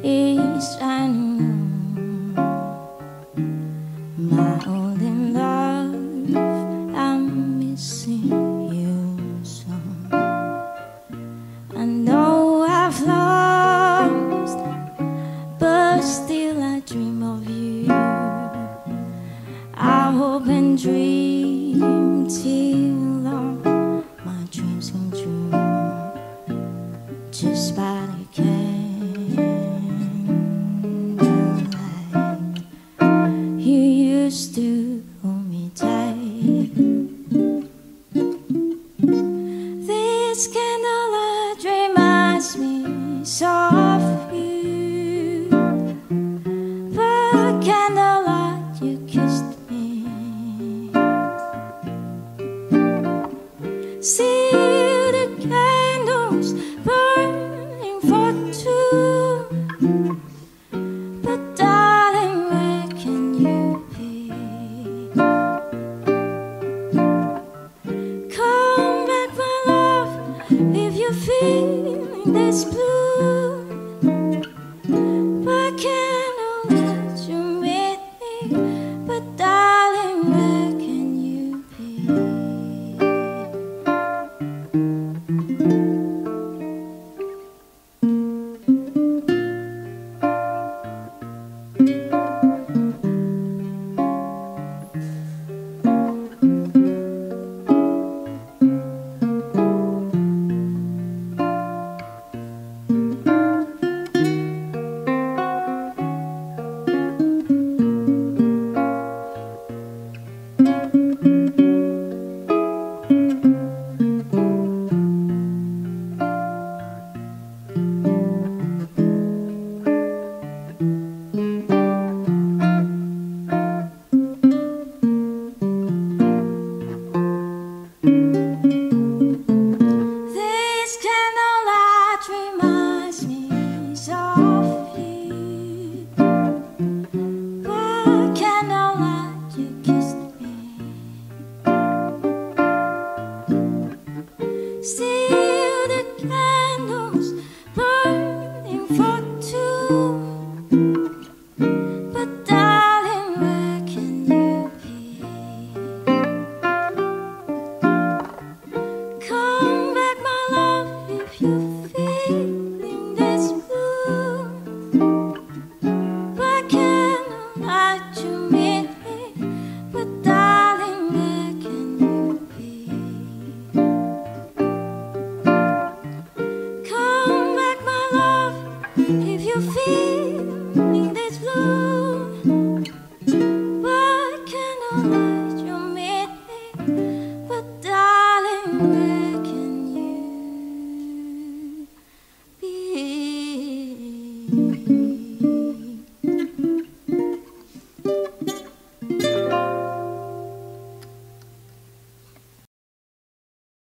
is shining on my only love. I'm missing you so. I know I've lost, but still I dream of you. I hope and dream till all my dreams come true. Just by the candlelight, you used to hold me tight. This candlelight reminds me so